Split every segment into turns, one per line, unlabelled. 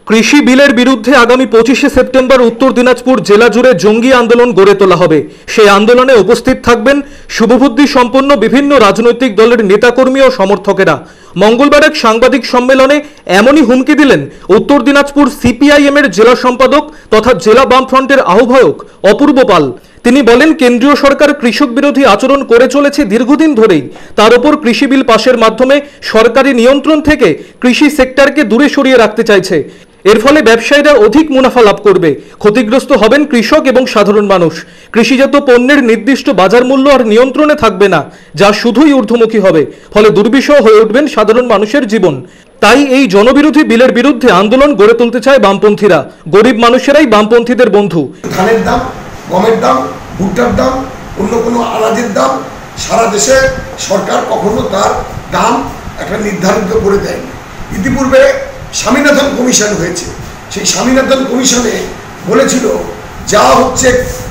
কৃষি বিলের বিরুদ্ধে আগামী 25শে সেপ্টেম্বর উত্তর দিনাজপুর জেলা জুড়ে জঙ্গি আন্দোলন গড়ে তোলা হবে। সেই আন্দোলনে উপস্থিত থাকবেন শুভবুদ্ধি সম্পন্ন বিভিন্ন রাজনৈতিক দলের নেতাকর্মী ও সমর্থকেরা। মঙ্গলবার এক সাংবাদিক সম্মেলনে এমনই হুমকি দিলেন উত্তর দিনাজপুর সিপিআইএম এর জেলা সম্পাদক তথা জেলা বামফ্রন্টের আহ্বায়ক অপূর্ব পাল। তিনি বলেন, কেন্দ্রীয় সরকার কৃষক বিরোধী আচরণ করে চলেছে দীর্ঘদিন ধরেই। তার উপর কৃষি বিল পাশের মাধ্যমে সরকারি নিয়ন্ত্রণ থেকে কৃষি সেক্টরকে দূরে সরিয়ে রাখতে চাইছে। এর ফলে ব্যবসায়ীরা অধিক মুনাফা লাভ করবে, ক্ষতিগ্রস্ত হবেন কৃষক এবং সাধারণ মানুষ। কৃষিজাত পণ্যের নির্দিষ্ট বাজার মূল্য আর নিয়ন্ত্রণে থাকবে না, যা শুধুই ঊর্ধ্বমুখী হবে। ফলে দুর্বিষহ হয়ে উঠবেন সাধারণ মানুষের জীবন। তাই এই জনবিরোধী বিলের বিরুদ্ধে আন্দোলন গড়ে তুলতে চায় বামপন্থীরা। গরিব মানুষেরাই বামপন্থীদের বন্ধু।
ধানের দাম, গমের দাম, ভুট্টার দাম, অন্য কোনো আনাজের দাম সারা দেশে সরকার কখনো তার দাম একটা নির্ধারিত করে দেয়নি। ইতিপূর্বে স্বামীনাথন কমিশন হয়েছে, সেই স্বামীনাথন কমিশনে বলেছিল যা হচ্ছে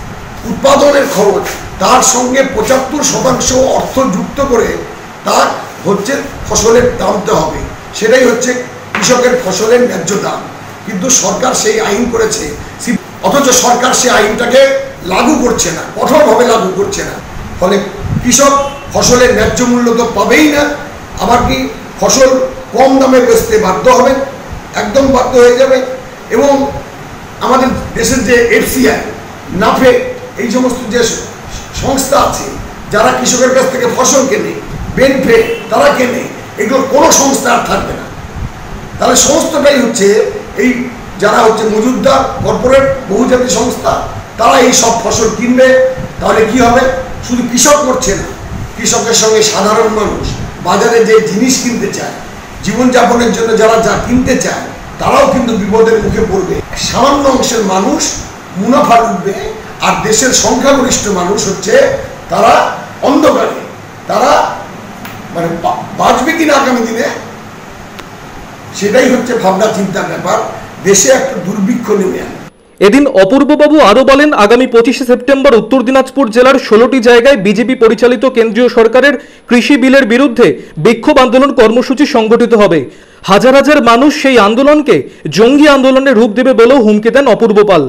উৎপাদনের খরচ তার সঙ্গে 75% অর্থ যুক্ত করে তার হচ্ছে ফসলের দামতে হবে, সেটাই হচ্ছে কৃষকের ফসলের ন্যায্য দাম। কিন্তু সরকার সেই আইন করেছে, অথচ সরকার সেই আইনটাকে লাগু করছে না, কঠোরভাবে লাগু করছে না। ফলে কৃষক ফসলের ন্যায্য মূল্য তো পাবেই না, আবার কি ফসল কম দামে বেচতে বাধ্য হবেন, একদম বাধ্য হয়ে যাবে। এবং আমাদের দেশের যে এফসিআই, নাফে, এই সমস্ত যে সংস্থা আছে যারা কৃষকের কাছ থেকে ফসল কেনে, বেনফে তারা কেনে, এগুলোর কোনো সংস্থা আর থাকবে না। তাহলে সমস্তটাই হচ্ছে এই যারা হচ্ছে মজুদদার, কর্পোরেট, বহুজাতিক সংস্থা, তারা এই সব ফসল কিনবে। তাহলে কি হবে? শুধু কৃষক করছে না, কৃষকের সঙ্গে সাধারণ মানুষ বাজারে যে জিনিস কিনতে চায়, জীবনযাপনের জন্য যারা যা কিনতে চায়, তারাও কিন্তু বিপদের মুখে পড়বে। সামান্য অংশের মানুষ মুনাফা লুটবে, আর দেশের সংখ্যাগরিষ্ঠ মানুষ হচ্ছে তারা অন্ধকারে, তারা মানে বাঁচবে কিনা আগামী দিনে, সেটাই হচ্ছে ভাবনা চিন্তার ব্যাপার। দেশে একটা দুর্ভিক্ষ নেমে আনে।
এদিন অপূর্ববাবু আরও বলেন, আগামী 25শে সেপ্টেম্বর উত্তর দিনাজপুর জেলার 16টি জায়গায় বিজেপি পরিচালিত কেন্দ্রীয় সরকারের কৃষি বিলের বিরুদ্ধে বিক্ষোভ আন্দোলন কর্মসূচি সংগঠিত হবে। হাজার হাজার মানুষ সেই আন্দোলনকে জঙ্গি আন্দোলনের রূপ দেবে বলেও হুমকি দেন অপূর্ব পাল।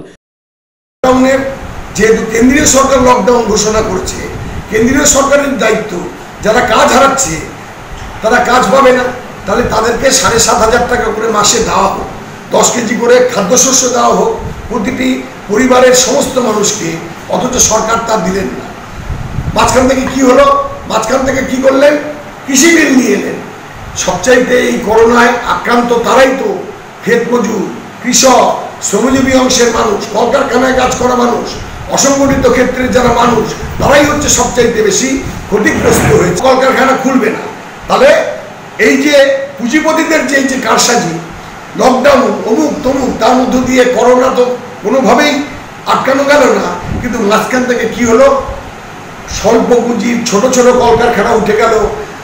যেহেতু কেন্দ্রীয় সরকার লকডাউন ঘোষণা করেছে, কেন্দ্রীয় সরকারের দায়িত্ব, যারা কাজ হারাচ্ছে তারা কাজ পাবে না, তাহলে তাদেরকে 7,500 টাকা করে মাসে দেওয়া হোক, 10 কেজি করে খাদ্যশস্য দেওয়া হোক প্রতিটি পরিবারের সমস্ত মানুষকে, অথচ সরকার তা দিলেন না। মাঝখান থেকে কি হলো? মাঝখান থেকে কি করলেন? কৃষি বিল নিয়ে এলেন। সবচাইতে এই করোনায় আক্রান্ত তারাই তো ক্ষেত মজুর, কৃষক, শ্রমজীবী অংশের মানুষ, কলকারখানায় কাজ করা মানুষ, অসংগঠিত ক্ষেত্রের যারা মানুষ, তারাই হচ্ছে সবচাইতে বেশি ক্ষতিগ্রস্ত হয়েছে। কলকারখানা খুলবে না, তাহলে এই যে পুঁজিপতিদের যে কারসাজি, লকডাউন, অমুক তমুক, তার মধ্য দিয়ে করোনা তো কোনোভাবেই আটকানো গেল না। কিন্তু মাঝখান থেকে কি হলো? স্বল্প পুঁজির ছোট ছোট কলকারখানা উঠে গেল,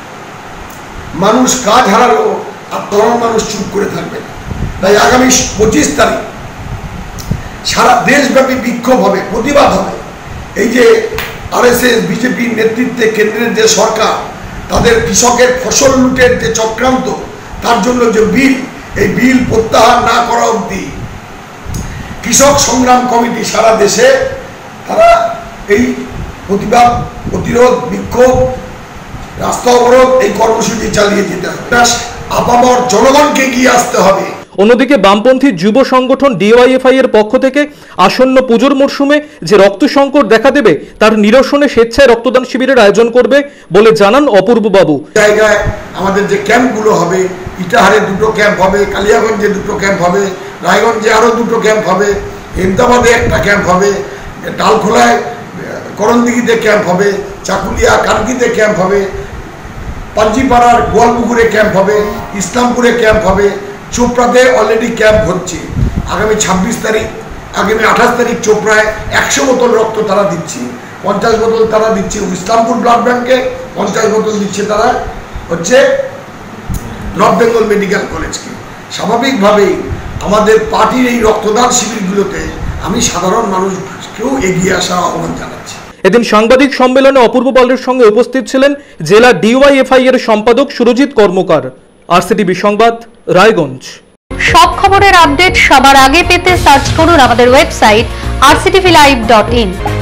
মানুষ কাজ হারালো, আর তরুণ মানুষ চুপ করে থাকবে না। তাই আগামী 25 তারিখ সারা দেশব্যাপী বিক্ষোভ হবে, প্রতিবাদ হবে। এই যে আরএসএস, বিজেপির নেতৃত্বে কেন্দ্রের যে সরকার, তাদের কৃষকের ফসল লুটের যে চক্রান্ত, তার জন্য যে বিল, এই বিল প্রত্যাহার না করা অবধি কৃষক সংগ্রাম কমিটি সারা দেশে তারা এই প্রতিবাদ, প্রতিরোধ, বিক্ষোভ, রাস্তা অবরোধ, এই কর্মসূচি চালিয়ে যেতে হবে। আপামর জনগণকে এগিয়ে আসতে হবে।
অন্যদিকে বামপন্থী যুব সংগঠন ডিওয়াইএফআই এর পক্ষ থেকে আসন্ন পুজোর মরশুমে যে রক্ত সংকট দেখা দেবে তার নিরসনে স্বেচ্ছায় রক্তদান শিবিরের আয়োজন করবে বলে জানান অপূর্ব বাবু।
জায়গায় আমাদের যে ক্যাম্পগুলো হবে, ইটাহারে 2টো ক্যাম্প হবে, কালিয়াগঞ্জে 2টো ক্যাম্প হবে, রায়গঞ্জে আরও 2টো ক্যাম্প হবে, হেমদাবাদে একটা ক্যাম্প হবে, ডালখোলায়, করণদিঘিতে ক্যাম্প হবে, চাকুলিয়া, কানকিতে ক্যাম্প হবে, পাঞ্জিপাড়ার গোয়ালপুকুরে ক্যাম্প হবে, ইসলামপুরে ক্যাম্প হবে, চোপড়াতে অলরেডি ক্যাম্প হচ্ছে। আগামী 26 তারিখ, আগামী 28 তারিখ চোপড়ায় 100 বোতল রক্ত তারা দিচ্ছে, 50 বোতল তারা দিচ্ছে ইসলামপুর ব্লাড ব্যাংকে, 50 বোতল দিচ্ছে তারা হচ্ছে নর্থ বেঙ্গল মেডিকেল কলেজকে। স্বাভাবিকভাবেই আমাদের পার্টির এই রক্তদান শিবিরগুলোতে আমি সাধারণ মানুষকেও এগিয়ে আসার আহ্বান জানাচ্ছি।
এদিন সাংবাদিক সম্মেলনে অপূর্ব পালের সঙ্গে উপস্থিত ছিলেন জেলা ডিওয়াইএফআই এর সম্পাদক সুরজিৎ কর্মকার। আরসিটিভি সংবাদ, রায়গঞ্জ।
সব খবরের আপডেট সবার আগে পেতে সার্চ করুন আমাদের ওয়েবসাইট rctvlive.in।